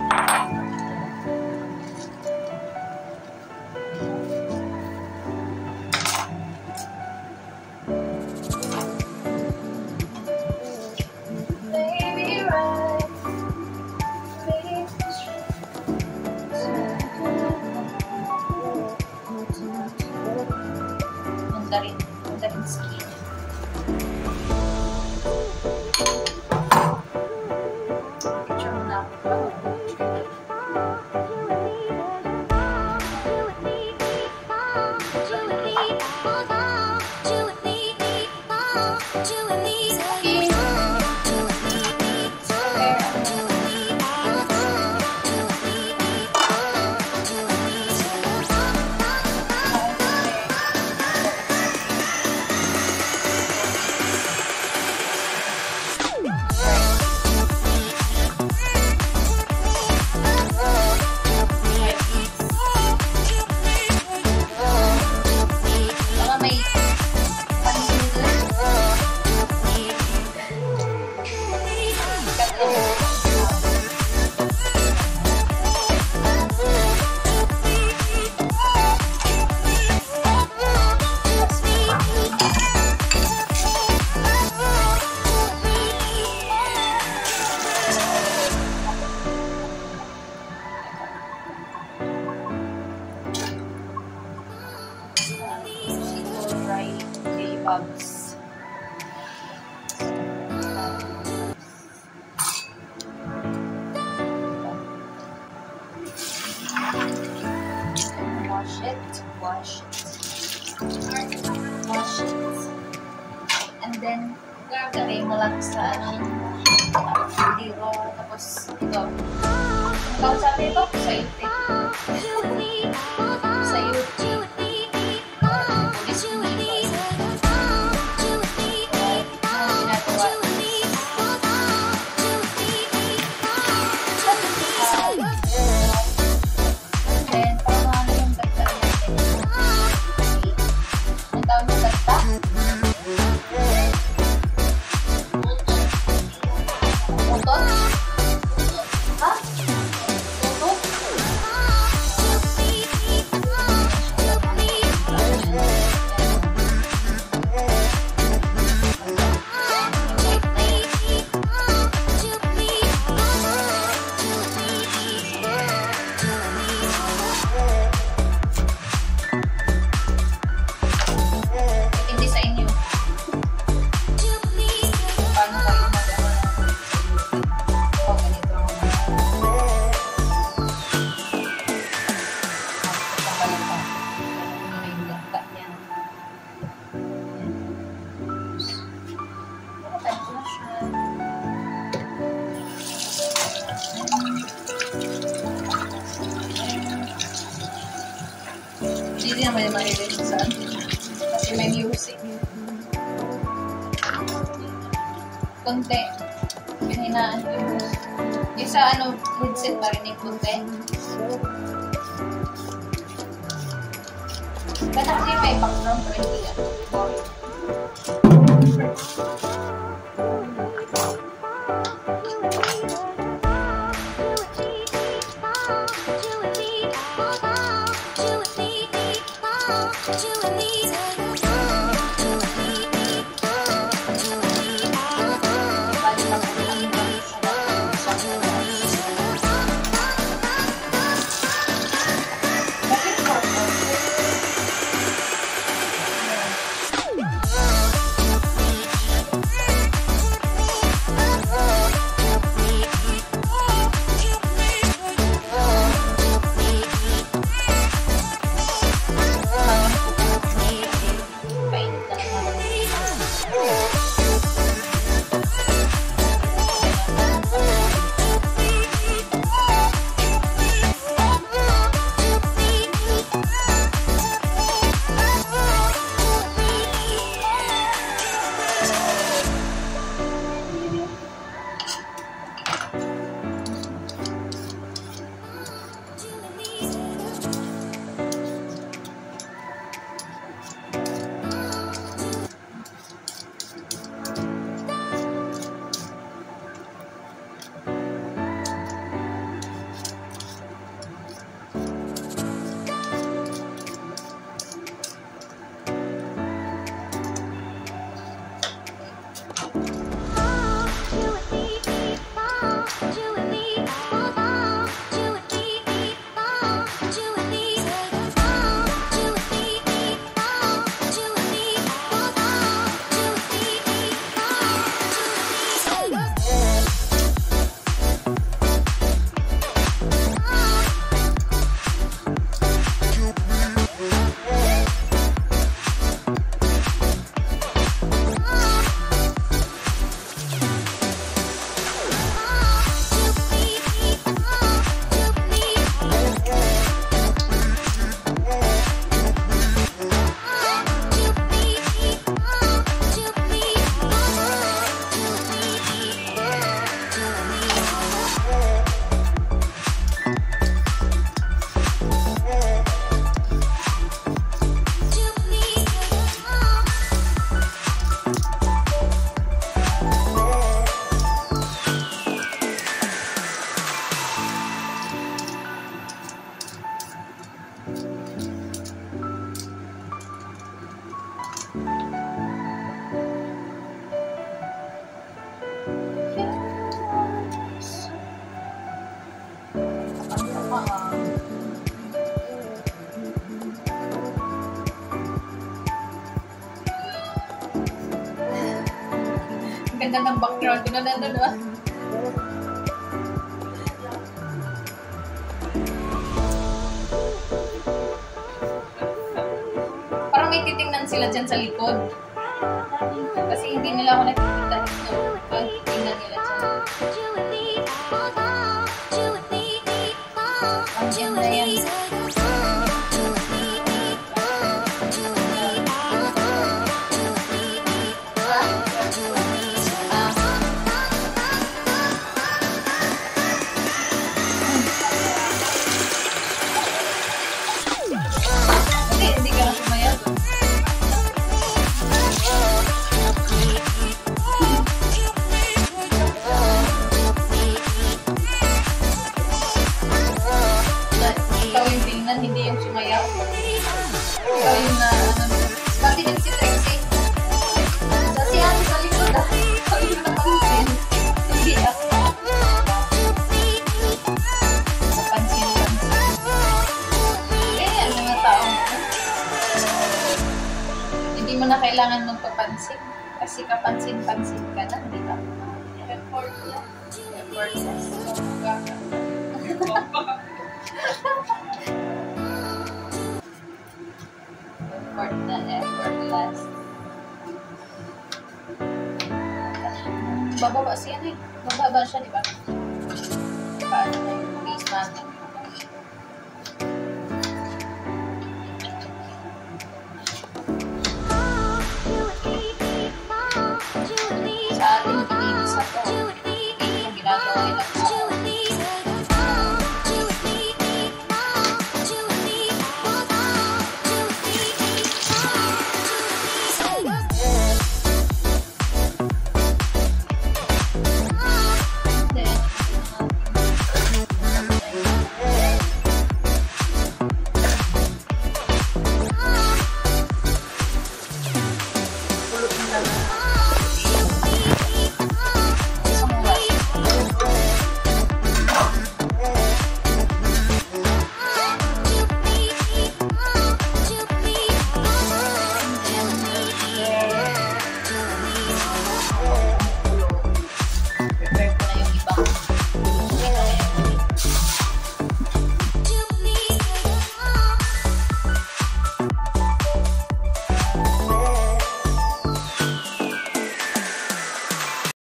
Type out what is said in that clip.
Mandarin skin. Picture mo na ako. Bugs. Wash it, and then gagawin mo lang sa dito, tapos ito. Ang tawag sa atin ito? Sayote. Sayote. Hindi naman yung mahilig sa kasi may music. Konti. Pinahinaan ko yung music. Yung sa headset marinig konti. Ganda kasi may background pero hindi yan. Ang ganda ng background ko na nandun, ah. Parang may titingnan sila dyan sa likod. Kasi hindi nila ako nakikita dito. Tingnan nila dyan. Ang ganda yan. Hindi ka na sumayag. Ikaw yung tingnan, hindi yung sumayaw. Ikaw yung na, pati din si Trixie. Si Ate sa likod, ah. Ikaw yung napansin. Hindi ako. Napansin. Ganyan, mga tao. Hindi mo na kailangan magpapansin. Kasi kapansin-pansin ka na, di ba? Effort lang. Effortless. Effort na effortless. Bababa siya, eh. Bababa siya, di ba?